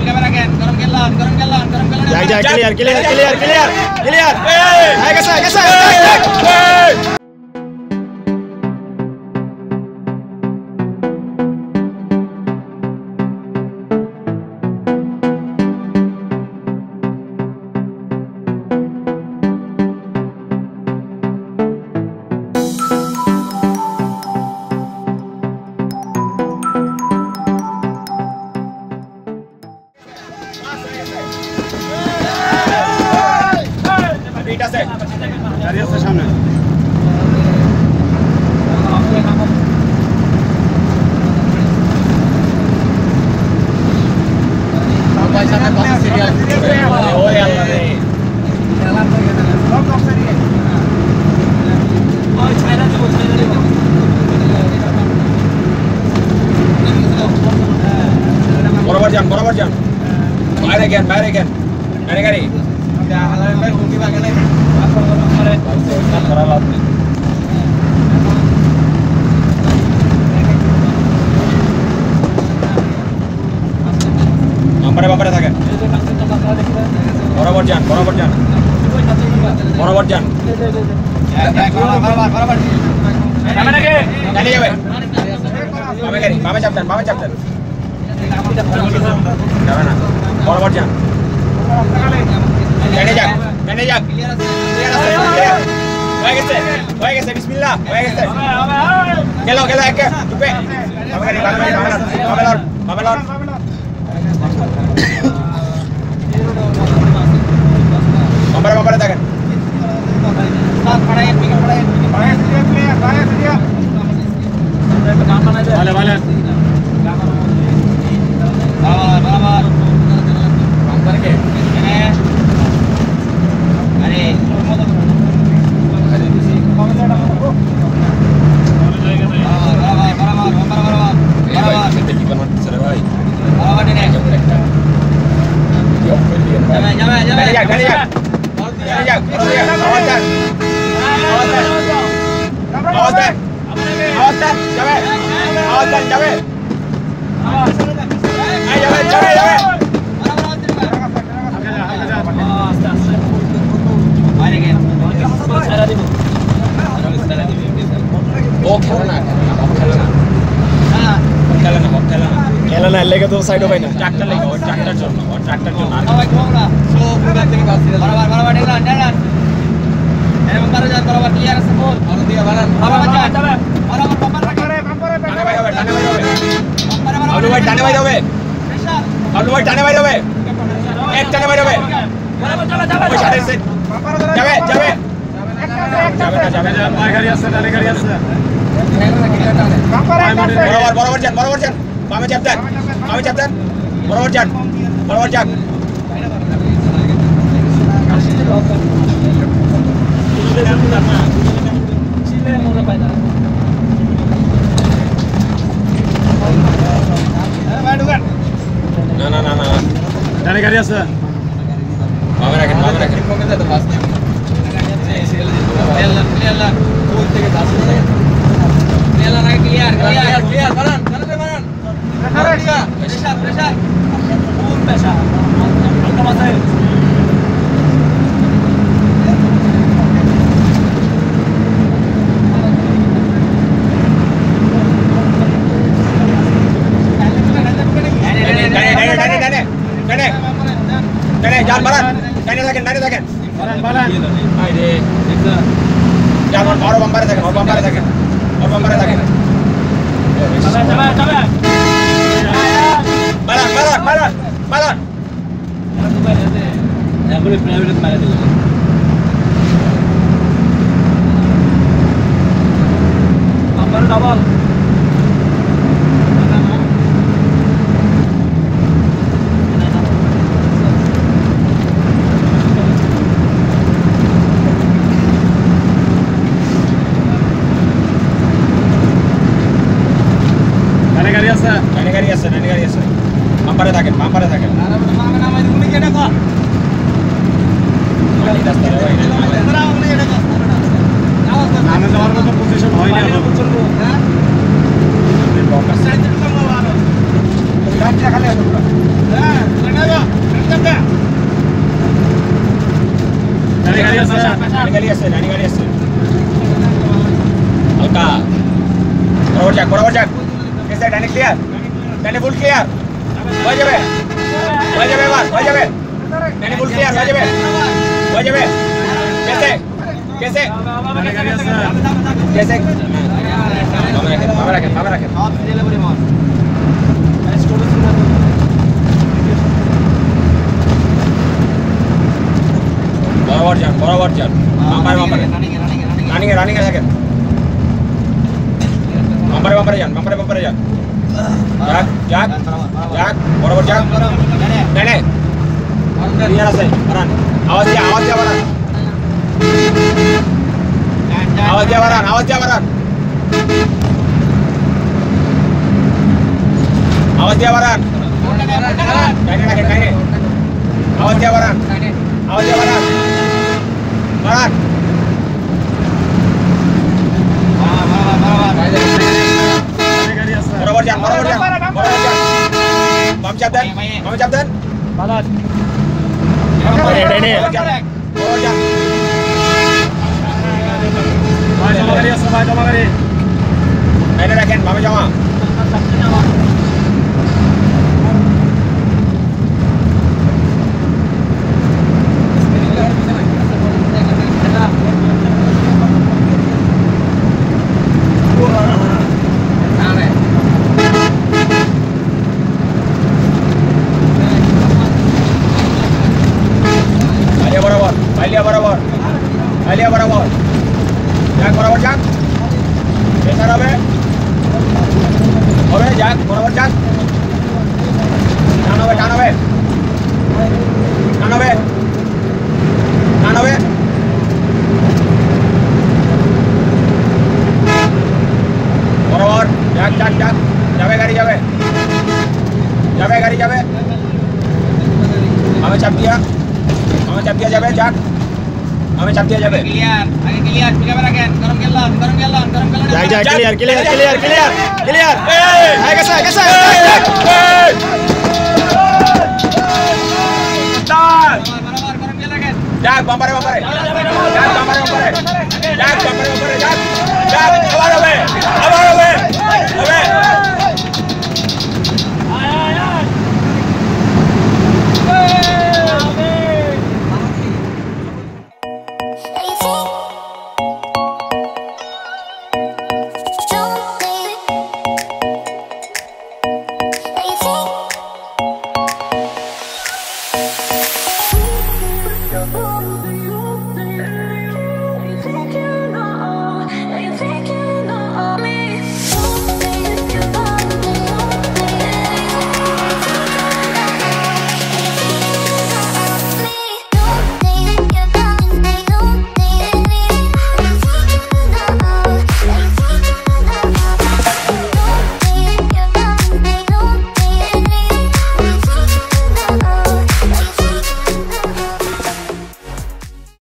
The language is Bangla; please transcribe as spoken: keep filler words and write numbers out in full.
যাই যাই clear clear clear clear clear হয়ে গেছে গেছে সামনে बराबर जान बराबर जान বাইরে গেন বাইরে গেন গাড়ি গাড়ি বাম্পারে বাম্পারে থাকেন বরাবর যান বরাবর যান বরাবর যান গাড়ি যাবে বামে গাড়ি বামে চাপ দেন বামে চাপ দেন যাবে না বরাবর যান গাড়ি যাক গাড়ি যাক হয়ে গেছে হয়ে গেছে বিসমিল্লাহ হয়ে গেছে গেল গেল একে চুপে বামে গাড়ি বামে গাড়ি বামে লন বামে লন বাম্পারে বাম্পারে থাকেন ভালো ভালো बराबर बराबर के अरे খেলা না লেগে তো সাইড হবে না ট্রাক্টর লেগে ওর ট্রাক্টর জন্য ওর ট্রাক্টর জন্য আর সো পুরো থেকে কাজ বরাবর বরাবর ডেলান ডেলান এরকম বারো যান বরাবর ক্লিয়ার আছে বল আর দিয়ে বাড়ান বরাবর যান বরাবর বাম্পার রাখে বাম্পারে টানে ভাই হবে টানে ভাই হবে আলু ভাই টানে ভাই হবে আলু ভাই টানে ভাই হবে এক টানে ভাই হবে বরাবর যাবে যাবে ওই সাইডে সেট যাবে যাবে যাবে না যাবে না মাই গাড়ি আছে ডানে গাড়ি আছে বরাবর বরাবর যান বরাবর যান বামে চাপ দেন বামে চাপ দেন বরাবর যান বরাবর যান না না না না ডানে গাড়ি আছে বামে রাখেন বামে রাখেন ক্লিয়ার ক্লিয়ার দূর থেকে দাস ক্লিয়ার রাখে ক্লিয়ার ক্লিয়ার ক্লিয়ার বাড়ান বাড়ান বাড়ান pressure pressure pressure full pressure হালকা মাথায় যান বাড়ান ডানে থাকেন ডানে থাকেন বাড়ান বাড়ান আরে যান বড় বাম্পারে থাকেন বড় বাম্পারে থাকেন বড় বাম্পারে থাকেন যাবে যাবে যাবে বাড়ান বাড়ান বাড়ান বাড়ান এগুলো প্রাইভেট মারা দিল বাম্পার ডাবল ডানে গাড়ি আছে ডানে গাড়ি আছে বাম্পারে থাকেন বাম্পারে থাকেন মামা নাম আই উনি কেডা কো গাড়ি রাস্তা ভাই তোরা উনি কেডা কো নামে যাওয়ার মতো পজিশন হয় না হ্যাঁ এই বক্স সাইড থেকে মারো রাত খালি আছে হ্যাঁ গাড়ি আছে ডানি গাড়ি আছে হালকা বরাবর যাক বরাবর যাক কেসে ডানি ক্লিয়ার ডানি ফুল ক্লিয়ার হয়ে যাবে হয়ে যাবে এবার হয়ে যাবে ডানি ফুল ক্লিয়ার হয়ে যাবে হয়ে যাবে কেসে কেসে কেসে বাবা রাখেন বাবা রাখেন বাবা রাখেন বরাবর যান বরাবর যান বাম্পারে বাম্পারে রানিং এ রানিং এ থাকেন বাম্পারে বাম্পারে যান বাম্পারে বাম্পারে যান যাক যাক যাক বরাবর যাক নেনে ক্লিয়ার আছে বারান আওয়াজ দিয়া আওয়াজ দিয়া বারান আওয়াজ দিয়া বারান আওয়াজ দিয়া বারান আওয়াজ দিয়া বারান কাইনে রাখেন কাইনে আওয়াজ দিয়া বারান আওয়াজ দিয়া বারান বারান বরাবর যান বরাবর যান বরাবর যান বাম চাপ দেন বাম চাপ দেন বালাত ডাইনে বরাবর যান বরাবর যান ভাই জমা গাড়ি আছে ভাই জমা গাড়ি কাইনে রাখেন বামে জমা बराबर बाइलिया बराबर बाइलिया बराबर जाक बराबर जाक कैसा रहे अबे जाक बराबर जाक टानो बे टानो बे टानो बे टानो बे बराबर जाक जाक जाक जावे गाड़ी जावे जावे गाड़ी जावे हमें चाप दिया हमें चाप दिया जावे जाक हमें चाप दिया जावे क्लियर आगे क्लियर पिका बराकेन गरम गेलन गरम गेलन गरम गेलन जाक जाक clear clear clear clear clear हाय कैसा कैसा बराबर गरम गेलन जाक बम्परे बम्परे जाक बम्परे बम्परे जाक बम्परे बम्परे जाक जाक अबार अबे अबार अबे अबे